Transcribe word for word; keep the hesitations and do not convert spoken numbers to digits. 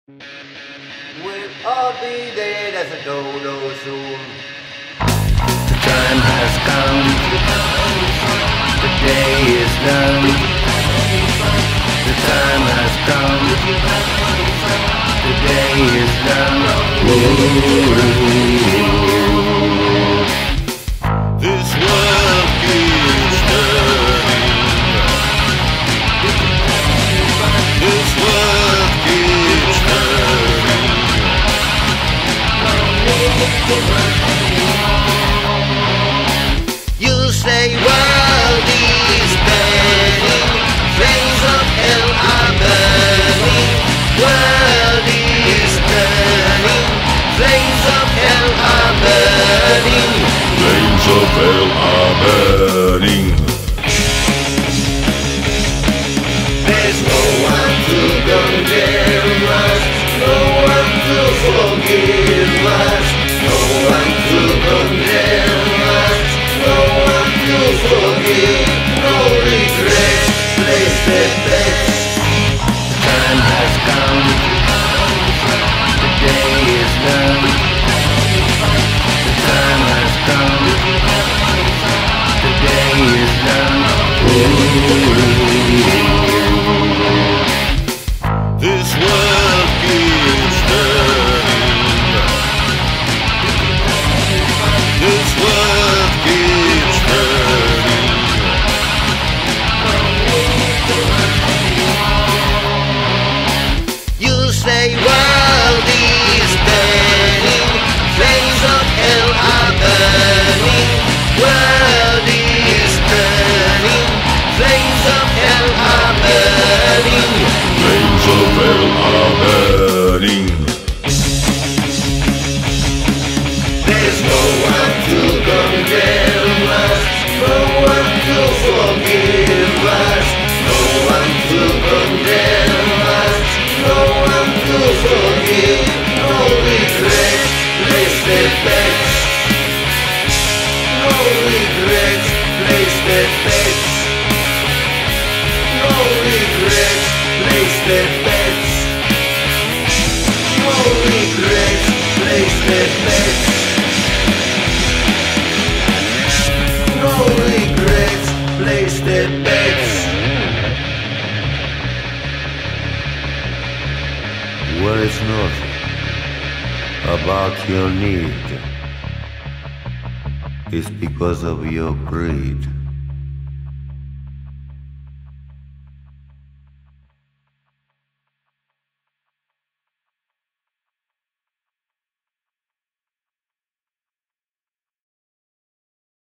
We'll all be dead as a dodo soon. The time has come, the day is done. The time has come, the day is done. Ooh. This world keeps turning. This world keeps turning. You say world is burning, flames of hell are burning. World is turning, flames of hell are burning. Flames of hell are burning. There's no one to condemn us, no one to forgive us, no one to condemn us, no one to forgive, no regret, place the best. Time has come, the day is done. The time has come, the day is done. Ooh. This world keeps turning. This world keeps turning. You say world is burning, flames of hell are burning. World is turning, flames of hell are burning. Flames of hell are burning. There's no one to condemn us, no one to forgive us, no one to condemn us, no one to forgive, no regret, place the bets. No regret, place the bets. No regret, place the bets. No regret, place the bets. No regret, place the bets. Worry not about your need. It's because of your greed.